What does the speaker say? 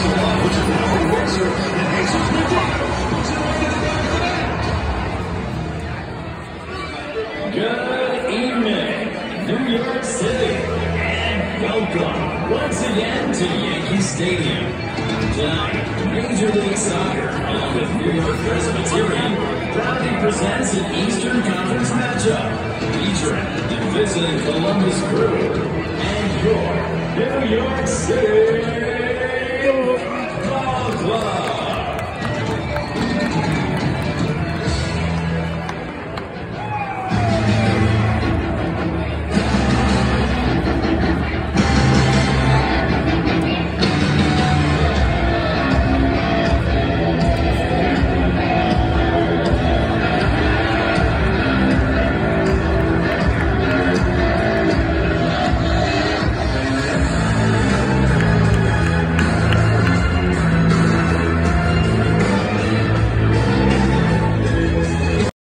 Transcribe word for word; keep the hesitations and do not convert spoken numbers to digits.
Good evening, New York City, and welcome once again to Yankee Stadium. Tonight, Major League Soccer, along with New York Presbyterian, proudly presents an Eastern Conference matchup featuring the visiting Columbus Crew and your New York City Ball Club.